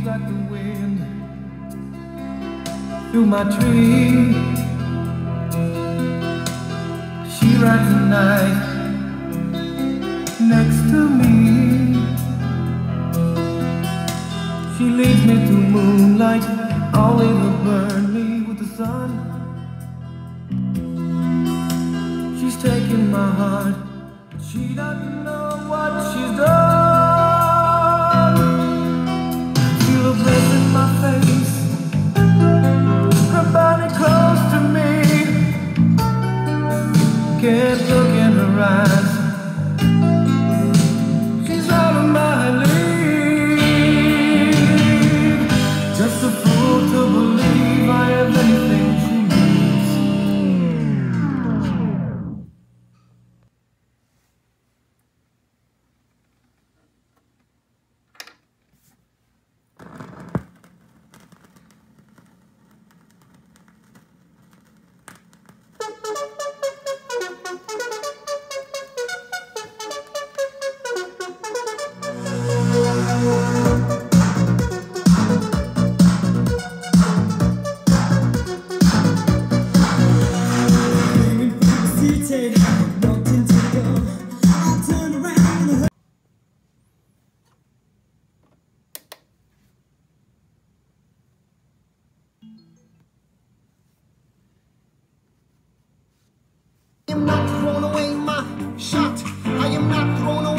like the wind through my tree. She rides the night next to me. She leads me through moonlight, only to burn me with the sun. She's taking my heart, she doesn't know what she's done. Feel a breath in my face, her body close to me. Can't look in her eyes, she's out of my league. Just a fool to believe I have anything she needs. I am not throwing away my shot. I am not throwing away